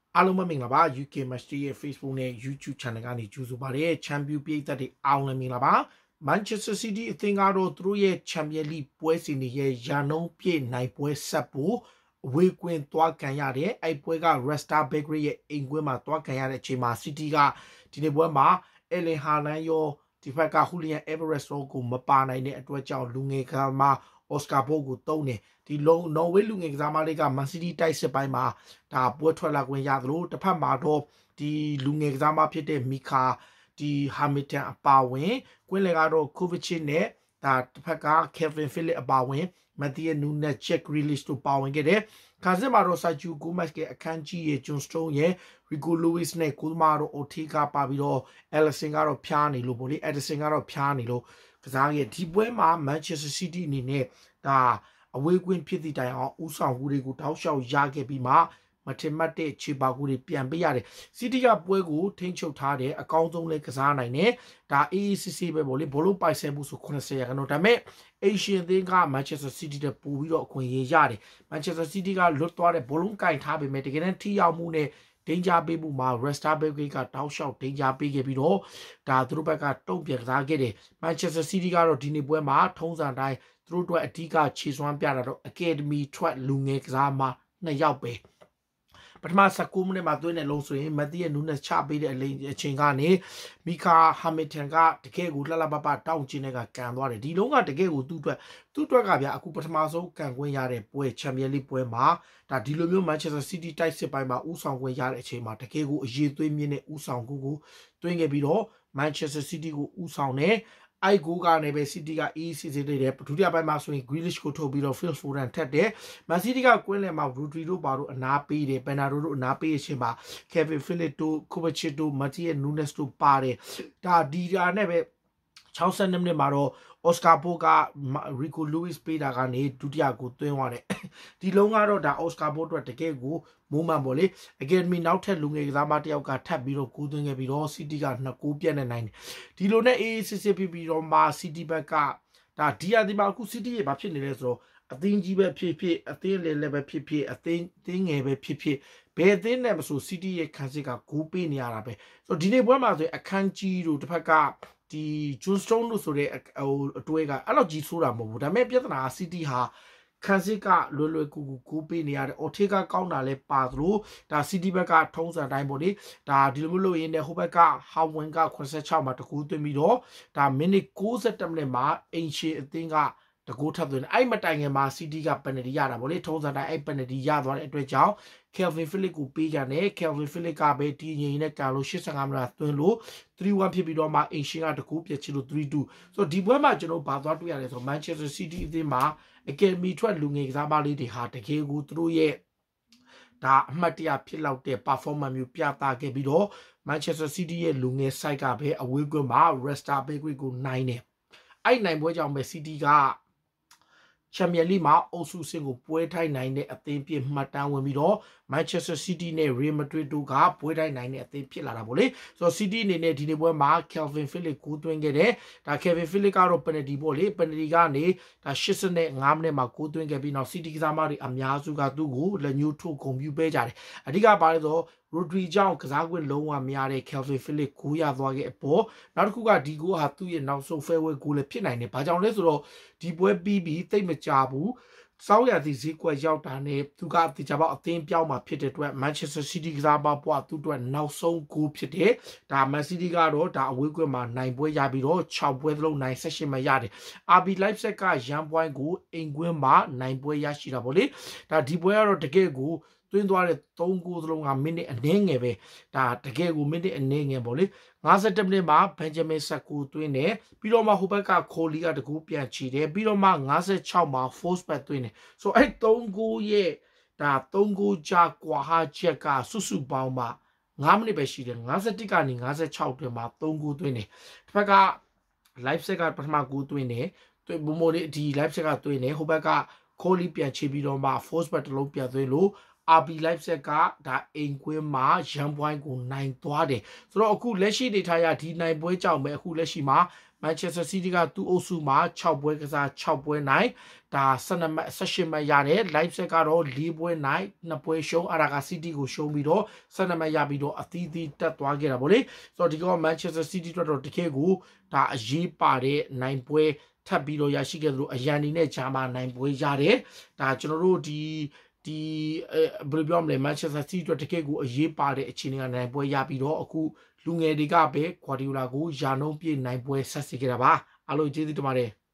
အားလုံးပဲမင်္ဂလာပါ UK Match ရဲ့ Facebook နဲ့ YouTube Channel ကနေကြိုဆိုပါရစေ Champion ပြည်သက်တွေအားလုံးမင်္ဂလာပါ Manchester City အသင်းကတော့သူတို့ရဲ့ Champion League ပွဲစဉ်တွေရဲ့ရာနှုန်းပြည့်နိုင်ပွဲဆက်ဖို့အဝေးကွင်းသွားကန်ရတယ်အဲ့ပွဲက Red Star Belgrade ရဲ့အိမ်ကွင်းမှာသွားကန်ရတဲ့အချိန်မှာ City ကဒီနေ့ပွဲမှာ Erling Haaland ရောဒီဘက်က Julian Alvarez တို့ကိုမပါနိုင်တဲ့အတွက်ကြောင့်လူငယ်ကမှ Oscar Bob ကိုတုံးတယ်ဒီနော်ဝေးလူငယ်ကစားမလေးက Man City တိုက်စစ်ပိုင်းမှာဒါပွဲထွက်လာခွင့်ရသလိုတစ်ဖက်မှာတော့ဒီလူငယ်ကစားမဖြစ်တဲ့မီခါဒီဟာမီတန်အပါဝင်ကွင်းလေကတော့ Kovacic နဲ့ဒါတစ်ဖက်က Kevin Phillips အပါဝင် Matheus Nunes Jack Grealish တို့ပါဝင်ခဲ့တယ်ခါစစ်မှာတော့ Sergio Gomez ရဲ့အခန်းကြီးရဲ့ John Stones ရဲ့ Rico Lewis နဲ့ကိုသမားတို့ Ortega ပါပြီးတော့ Alisson ကတော့ဖျားနေလို့ပေါ့လေ Edison ကတော့ဖျားနေလို့ကစားခဲ့ဒီပွဲမှာ Manchester City အနေနဲ့ဒါအဝေးကွင်းဖြစ်သည့်တိုင်အောင်ဥဆောင်မှုတွေကိုတောက်လျှောက်ရခဲ့ပြီးမှမထင်မှတ်တဲ့ခြေပါကူတွေပြန်ပေးရတယ်စီးတီးကပွဲကိုထိန်းချုပ်ထားတဲ့အကောင်းဆုံးလေးကစားနိုင်တယ်ဒါအေးအေးဆေးဆေးပဲပေါ့လေဘောလုံးပိုက်ဆယ်မှုဆို80ရာခိုင်နှုန်းဒါပေမဲ့အေရှန်သင်းက Manchester City တဲ့ပို့ပြီးတော့အခွင့်အရေးရတယ် Manchester City ကလွတ်သွားတဲ့ဘောလုံးကင်ထားပေမဲ့တကယ်တမ်းထိရောက်မှုနဲ့ဒင်ဂျာပေးမှုမှာ Red Star Belgrade ကတောက်လျှောက်ဒင်ဂျာပေးခဲ့ပြီးတော့ဒါသူတို့ဘက်ကတုံ့ပြန်ကစားခဲ့တယ် Manchester City ကတော့ဒီနေ့ပွဲမှာထုံးစံတိုင်းသူတို့အတွက်အဓိကခြေစွမ်းပြတာတော့ Academy ထွက်လူငယ်ကစားမ2ယောက်ပဲပထမ19မိနစ်မှာသွင်းတဲ့လုံးဆိုရင်မက်သီးရဲ့နူးနက်ချပေးတဲ့အချိန်ကနေမီခါဟာမီတန်ကတကယ်ကိုလှလှပပတောင်းကျင်းတဲ့ကကန်သွားတယ်ဒီလုံးကတကယ်ကိုသူ့အတွက်ကဗျာအခုပထမဆုံးကန်ခွင့်ရတဲ့ပွဲချန်ပီယံလိပွဲမှာဒါဒီလိုမျိုး Manchester City တိုက်စစ်ပိုင်းမှာဥဆောင်ခွင့်ရတဲ့အချိန်မှာတကယ်ကိုအရေးသွေးမြင့်တဲ့ဥဆောင်ကိုသွင်းခဲ့ပြီးတော့ Manchester City ကိုဥဆောင်တဲ့အိုက်ဂိုးကနေပဲ City က EC စစ်တဲ့ဒုတိယပိုင်းမှာဆိုရင် Grealish ကိုထုတ်ပြီးတော့ Phil Foden ထက်တယ် Man City ကကွင်းလယ်မှာ Rodri တို့ပါတို့အနာပေးတယ် Bernardo တို့အနာပေးအချိန်မှာ Kevin Phillips တို့ Kovacic တို့ Matheus Nunes တို့ပါတယ်ဒါဒီတာနဲ့ပဲ62မိနစ်မှာတော့ Oscar Bob က Rico Lewis ပေးတာကနေဒုတိယကိုသွင်းသွားတယ်ဒီလုံးကတော့ဒါ Oscar Bob အတွက်တကယ်ကိုမိုးမှန်ပေါ့လေ Academy နောက်ထပ်လူငယ်ကစားမတယောက်ကထပ်ပြီးတော့ကိုသွင်းခဲ့ပြီးတော့ City က2ဂိုးပြတ်နေနိုင်တယ်ဒီလိုနဲ့ AACC ပြီးတော့မှ City ဘက်ကဒါဒီအဒီမှာအခု City ရဲ့ဘာဖြစ်နေလဲဆိုတော့အသင်းကြီးပဲဖြစ်ဖြစ်အသင်းလည်းပဲဖြစ်ဖြစ်အသင်းငယ်ပဲဖြစ်ဖြစ်ဘယ်အသင်းနဲ့မဆို City ရဲ့ခံစစ်ကဂိုးပေးနေရတာပဲဆိုတော့ဒီနေ့ပွဲမှာဆိုအခန်းကြီးတို့တစ်ဖက်ကဒီ John Stone လို့ဆိုတဲ့အတွဲကအဲ့လိုကြီးဆိုးတာမဟုတ်ဘူးဒါပေမဲ့ပြဿနာက City ဟာခန်းစစ်ကလွယ်လွယ်ကူကူကိုပေးနေရတယ် Ortega ကောင်းတာလဲပါသလိုဒါ City ဘက်ကထုံးစံတိုင်းပေါ့လေဒါဒီလိုမျိုးလို့ရင်းနဲ့ဟိုဘက်က Howard က86မှာတကူသွင်းပြီးတော့ဒါမိနစ်60မိနစ်မှာအင်ရှေအသင်းကတကူထပ်သွင်းအဲ့မတိုင်ခင်မှာ City က penalty ရတာဗောလေထုံးစံတိုင်းအဲ့ penalty ရသွားတဲ့အတွက်ကြောင့် Kevin Phillips ကိုပေးကြတယ် Kevin Phillips ကပဲဒီငိန်နဲ့ကန်လို့85မိနစ်သွင်းလို့ 3-1 ဖြစ်ပြီးတော့မှအင်ရှင်းကတကူပြစ်ချလို့ 3-2 ဆိုတော့ဒီပွဲမှာကျွန်တော်ဘာသွားတွေ့ရလဲဆိုတော့ Manchester City အသင်းမှာ Academy ထွက်လူငယ်ကစားမလေးတွေဟာတကယ်ကိုသူတို့ရဲ့ဒါအမှတ်တရဖြစ်လောက်တဲ့ performance မျိုးပြသခဲ့ပြီးတော့ Manchester City ရဲ့လူငယ် site ကပဲအဝေးကွင်းမှာ Red Star Belgrade ကိုနိုင်တယ်အဲ့နိုင်ပွဲကြောင့်ပဲ City ကချန်ပီယံလိမှာအုပ်စုဆင့်ကိုပွဲထိုက်နိုင်တဲ့အသင်းပြမှတ်တမ်းဝင်ပြီးတော့ Manchester City နဲ့ Real Madrid တို့ကပွဲထိုက်နိုင်တဲ့အသင်းဖြစ်လာတာဗောလေဆိုတော့ City အနေနဲ့ဒီနေ့ပွဲမှာ Kevin Phillips ကိုသွင်းခဲ့တယ်ဒါ Kevin Phillips ကတော့ penalty ဗောလေ penalty ကနေဒါ85မိနစ်မှာကိုသွင်းခဲ့ပြီးနောက် City ကစားမတွေအများစုကသူ့ကိုလက်ညှိုးထိုးဂုဏ်ပြုပေးကြတယ်အဓိကပါလဲဆို Rodri ကြောင့်ကစားခွင့်လုံးဝမရတဲ့ Kevin Phillips ကိုရသွားခဲ့အပေါ်နောက်တစ်ခုကဒီကိုဟာသူ့ရဲ့နောက်ဆုံး fairway ကိုလည်းဖြစ်နိုင်တယ်ဘာကြောင့်လဲဆိုတော့ဒီပွဲပြီးပြီးတိတ်မကြဘူးစောင်းရသည့်ဈေးကွက်ရောက်တာနဲ့သူကဒီကြပါအသင်းပြောင်းမှာဖြစ်တဲ့အတွက် Manchester City ကစားပါပွားသူ့အတွက်နောက်ဆုံးဂိုးဖြစ်တယ်ဒါ Man City ကတော့ဒါအဝေးကွင်းမှာနိုင်ပွဲရပြီးတော့6ပွဲသလုံးနိုင်18မှာရတယ် RB Leipzig ကရန်ပွိုင်းကိုအိမ်ကွင်းမှာနိုင်ပွဲရရှိတာဗောလေဒါဒီပွဲကတော့တကယ်ကိုသွင်းသွားတဲ့3ဂိုးသလုံးကမိနစ်အနည်းငယ်ပဲဒါတကယ်ကိုမိနစ်အနည်းငယ်ပေါ့လေ52မိနစ်မှာ Benjamin Sesko သွင်းတယ်ပြီးတော့မှဟိုဘက်က Kohli ကတကူပြန်ချီတယ်ပြီးတော့မှ56မှာ Force back သွင်းတယ်ဆိုအဲ့3ဂိုးရဲ့ဒါ3ဂိုးကြာကွာဟာချက်ကစုစုပေါင်းမှာ9မိနစ်ပဲရှိတယ်51ကနေ56တွင်မှာ3ဂိုးသွင်းတယ်တစ်ဖက်က Leipzig ကပထမဂိုးသွင်းတယ်ဘုံမိုးလေးဒီ Leipzig ကသွင်းတယ်ဟိုဘက်က Kohli ပြန်ချီပြီးတော့မှ Force back တစ်လုံးပြန်သွင်းလို့RB Leipzig ကဒါအိမ်ကွင်းမှာရန်ပွိုင်းကိုနိုင်သွားတယ်ဆိုတော့အခုလက်ရှိနေထားရဒီနိုင်ပွဲကြောင့်ပဲအခုလက်ရှိမှာ Manchester City ကသူ့အုပ်စုမှာ6ပွဲကစား6ပွဲနိုင်ဒါ12မှတ်18မှတ်ရတယ် Leipzig ကတော့4ပွဲနိုင်2ပွဲရှုံးအဲ့ဒါက City ကိုရှုံးပြီးတော့12မှတ်ရပြီးတော့အသီးသီးတက်သွားခဲ့တာပေါ့လေဆိုတော့ဒီက Manchester City အတွက်တော့တကယ်ကိုဒါအရေးပါတဲ့နိုင်ပွဲထပ်ပြီးတော့ရရှိခဲ့သလိုအရန်ဒီနဲ့ဂျာမာနိုင်ပွဲရတယ်ဒါကျွန်တော်တို့ဒီဘယ်လိုပြောမလဲ Manchester City အတွက်တကယ်ကိုအရေးပါတဲ့အခြေအနေကနိုင်ပွဲရပြီးတော့အခုလူငယ်တွေကပဲ Guardiola ကိုယာနှုံးပြည့်နိုင်ပွဲဆက်စီခဲ့တာပါအားလုံးကျေးဇူးတင်ပါတယ်